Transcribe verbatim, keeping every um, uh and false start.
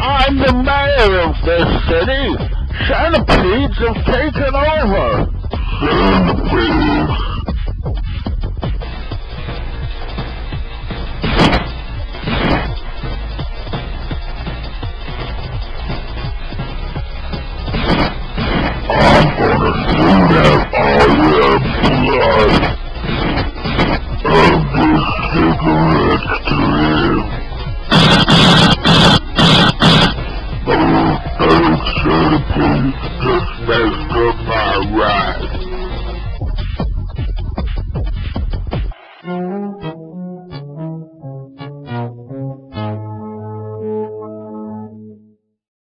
I'm the mayor of this city. Centipedes have taken over. Centipedes?